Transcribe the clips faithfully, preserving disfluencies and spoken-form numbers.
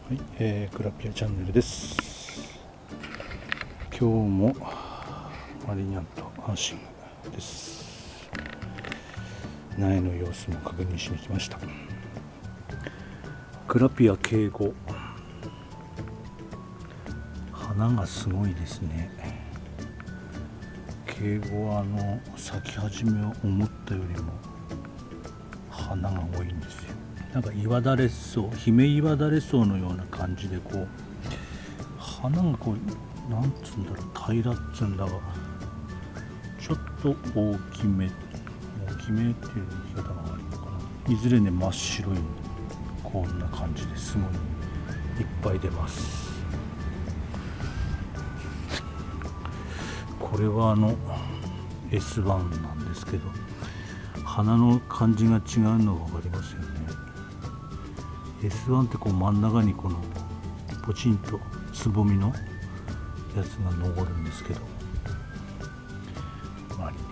はい、えー、クラピアチャンネルです。今日もマリニャンとアンシングです。苗の様子も確認しに来ました。クラピアケイゴ、花がすごいですね。ケイゴはあの咲き始めは思ったよりも花が多いんですよ。なんか岩だれ草、姫岩だれ草のような感じで、こう花がこうなんつうんだろう、平らっつうんだがちょっと大きめ大きめっていう言い方が悪いのかな。いずれね真っ白い、こんな感じですごいいっぱい出ます。これはあの エスワン なんですけど、花の感じが違うのが分かりますよね。エスワン ってこう真ん中にこのポチンとつぼみのやつが残るんですけど、マリニ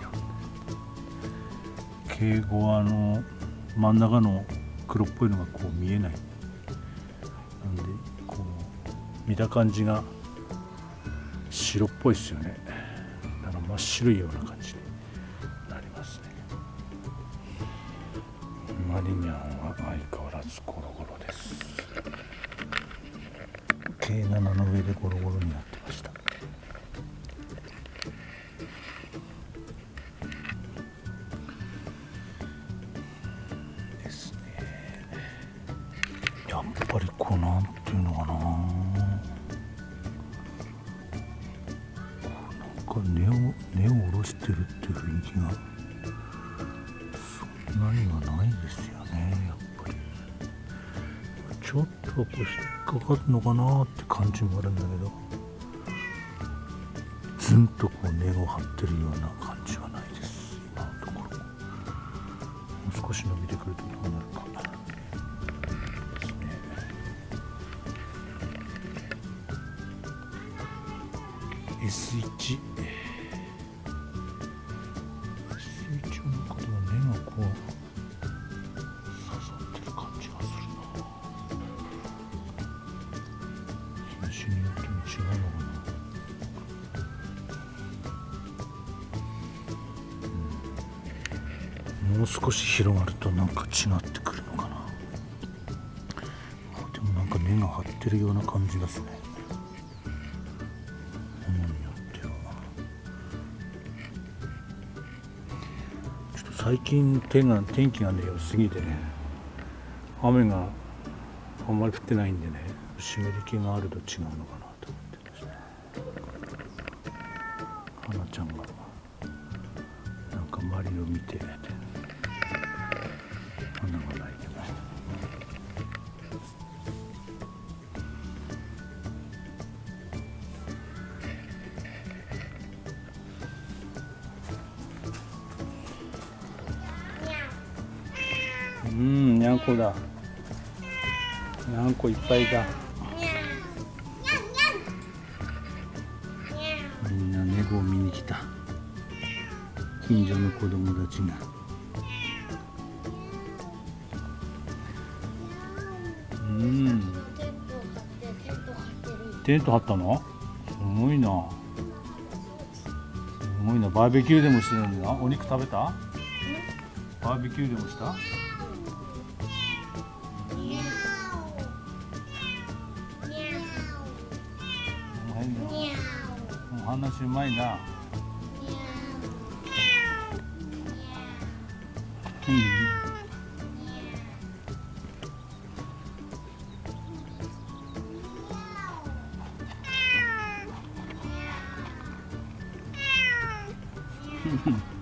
ャンケイゴはあの真ん中の黒っぽいのがこう見えない。なんでこう見た感じが白っぽいですよね。だから真っ白いような感じになりますね。マリニャンは相変わらずゴロゴロです。ケイナナの上でゴロゴロになってました。ですね。やっぱりこうなんていうのかな、なんか根を根を下ろしてるっていう雰囲気がそんなにはないですよね。やっぱりちょっとこう引っかかるのかなって感じもあるんだけど、ずんとこう根を張ってるような感じはないです。今のところ。もう少し伸びてくるとどうなるかですね。エスワン エスワン の中でも根がこう刺さってる感じがするな。品種によっても違うのかな。うん、もう少し広がるとなんか違ってくるのかな。でもなんか根が張ってるような感じですね。ものによっては。ちょっと最近天が天気がね良すぎてね、雨があんまり降ってないんでね、湿り気があると違うのかなと思ってました。花ちゃんがなんか周りを見て花が鳴いてました。うん、にゃんこだ。にゃんこいっぱいだ。みんな猫を見に来た。近所の子供たちが。うん。テント張ったの？すごいな。すごいな。バーベキューでもしてるんだな。お肉食べた？バーベキューでもした？お話うまいな。うん